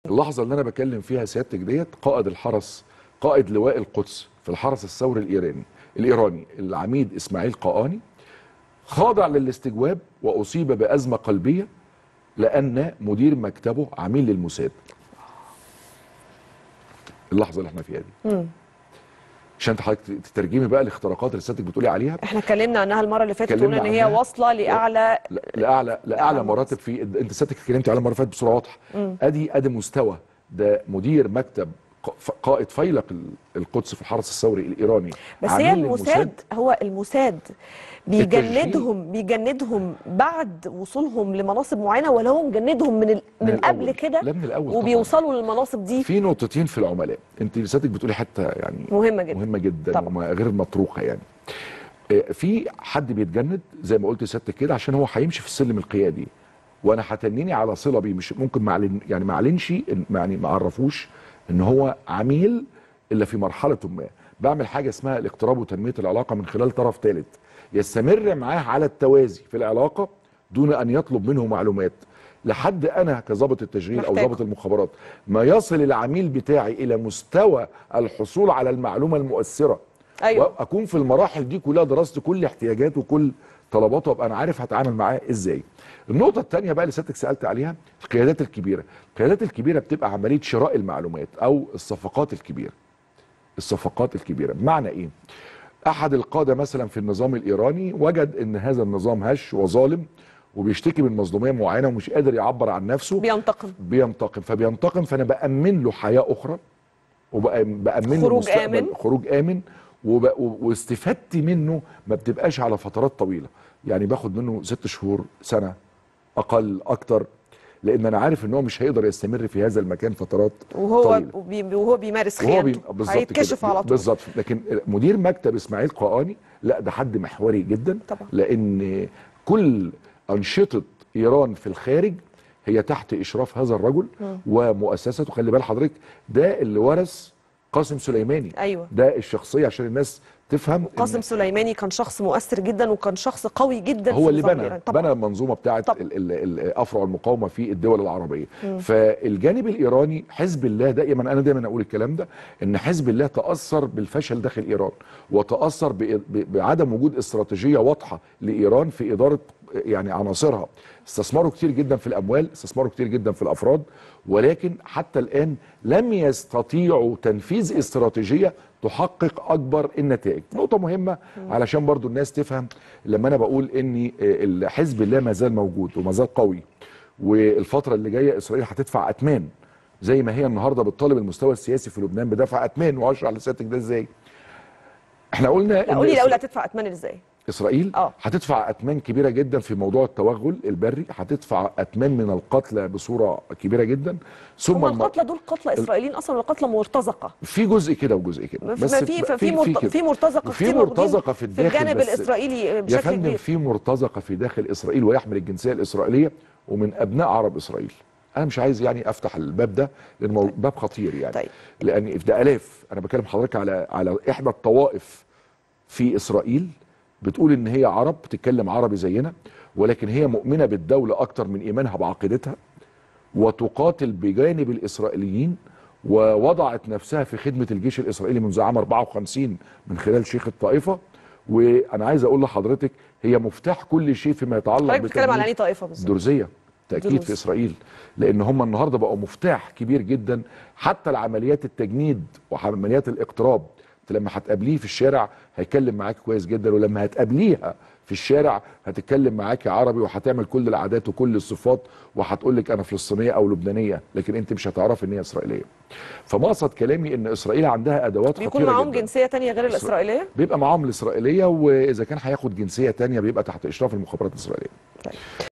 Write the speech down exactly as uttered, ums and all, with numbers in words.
اللحظه اللي انا بكلم فيها سيادتك ديت قائد الحرس، قائد لواء القدس في الحرس الثوري الايراني الايراني العميد اسماعيل قاآني خاضع للاستجواب واصيب بازمه قلبيه لان مدير مكتبه عميل للموساد. اللحظه اللي احنا فيها دي امم عشان حضرتك تترجمي بقى الاختراقات اللي سيادتك بتقولي عليها. احنا اتكلمنا عنها المره اللي فاتت وقلنا ان هي واصله لاعلى لاعلى لاعلى مراتب. في انت سيادتك اتكلمتي على المره اللي فاتت بصوره واضحه. ادي ادي مستوى ده مدير مكتب قائد فيلق القدس في الحرس الثوري الايراني. بس هي الموساد، هو الموساد بيجندهم بيجندهم بعد وصولهم لمناصب معينه، ولا هو مجندهم من ال... من, من قبل كده؟ لا، من الاول وبيوصلوا للمناصب دي. في نقطتين في العملاء انت سيادتك بتقولي حتى يعني مهمه جدا مهمه جدا طبعا. غير مطروحه. يعني في حد بيتجند زي ما قلت سيادتك كده عشان هو هيمشي في السلم القيادي، وانا هتنيني على صله بيه، مش ممكن معلن يعني ما اعلنش يعني ما اعرفوش ان هو عميل الا في مرحله ما. بعمل حاجه اسمها الاقتراب وتنميه العلاقه من خلال طرف ثالث يستمر معاه على التوازي في العلاقه دون ان يطلب منه معلومات لحد انا كظابط التشغيل او ظابط المخابرات ما يصل العميل بتاعي الى مستوى الحصول على المعلومه المؤثره. أيوة. واكون في المراحل دي كلها درست كل احتياجاته وكل طلباته وابقى انا عارف هتعامل معاه ازاي. النقطه الثانيه بقى اللي سيادتك سالت عليها القيادات الكبيره. القيادات الكبيره بتبقى عمليه شراء المعلومات او الصفقات الكبيره. الصفقات الكبيره بمعنى ايه؟ احد القاده مثلا في النظام الايراني وجد ان هذا النظام هش وظالم وبيشتكي من مظلوميه معينه ومش قادر يعبر عن نفسه، بينتقم بينتقم فبينتقم فانا بامن له حياه اخرى وبامن له خروج مستقبل آمن. خروج امن واستفادتي منه ما بتبقاش على فترات طويله، يعني باخد منه ست شهور سنه اقل اكتر، لان انا عارف ان هو مش هيقدر يستمر في هذا المكان فترات وهو طويله وهو بيمارس خيانته هيتكشف على طول. بالظبط. لكن مدير مكتب اسماعيل قاآني لا ده حد محوري جدا طبعا. لان كل انشطه ايران في الخارج هي تحت اشراف هذا الرجل م. ومؤسسته. خلي بال حضرتك ده اللي ورث قاسم سليماني. ايوه ده الشخصيه عشان الناس تفهم. قاسم سليماني كان شخص مؤثر جدا وكان شخص قوي جدا هو في اللي بنى بنى المنظومه بتاعه افرع المقاومه في الدول العربيه. م. فالجانب الايراني حزب الله دائما انا دايما اقول الكلام ده ان حزب الله تاثر بالفشل داخل ايران وتاثر بعدم وجود استراتيجيه واضحه لايران في اداره يعني عناصرها. استثمروا كتير جدا في الاموال، استثمروا كتير جدا في الافراد، ولكن حتى الان لم يستطيعوا تنفيذ استراتيجيه تحقق اكبر النتائج. نقطه مهمه علشان برضو الناس تفهم لما انا بقول ان حزب الله ما زال موجود وما زال قوي، والفتره اللي جايه اسرائيل هتدفع اثمان زي ما هي النهارده بتطالب المستوى السياسي في لبنان بدفع اثمان. واشرح لسيادتك ده ازاي. احنا قلنا لا قولي الاول هتدفع اثمان ازاي؟ اسرائيل أوه. هتدفع اثمان كبيره جدا في موضوع التوغل البري، هتدفع اثمان من القتلى بصوره كبيره جدا. ثم القتلى دول قتلى اسرائيليين اصلا ولا قتلى مرتزقه؟ في جزء كده وجزء كده، بس في في في, مرت... في مرتزقه في مرتزقه في الداخل في الجانب الاسرائيلي بشكل يا فندم كبير. في مرتزقه في داخل اسرائيل ويحمل الجنسيه الاسرائيليه ومن ابناء عرب اسرائيل. انا مش عايز يعني افتح الباب ده لانه طيب. باب خطير يعني. طيب. لان ده الاف. انا بكلم حضرتك على على احدى الطوائف في اسرائيل بتقول ان هي عرب بتتكلم عربي زينا، ولكن هي مؤمنه بالدوله اكتر من ايمانها بعقيدتها وتقاتل بجانب الاسرائيليين ووضعت نفسها في خدمه الجيش الاسرائيلي منذ عام أربعة وخمسين من خلال شيخ الطائفه. وانا عايز اقول لحضرتك هي مفتاح كل شيء فيما يتعلق حضرتك بتتكلم على اي طائفه بالظبط؟ درزيه تاكيد دروز. في اسرائيل، لان هم النهارده بقوا مفتاح كبير جدا حتى العمليات التجنيد وعمليات الاقتراب. لما هتقابليه في الشارع هيكلم معاك كويس جدا، ولما هتقابليها في الشارع هتتكلم معاكي عربي وهتعمل كل العادات وكل الصفات وهتقول لك انا فلسطينيه او لبنانيه، لكن انت مش هتعرفي ان هي اسرائيليه. فمقصد كلامي ان اسرائيل عندها ادوات خطيره جدا. بيكون معاهم جنسيه ثانيه غير الاسرائيليه؟ بيبقى معاهم الاسرائيليه، واذا كان هياخد جنسيه ثانيه بيبقى تحت اشراف المخابرات الاسرائيليه. طيب.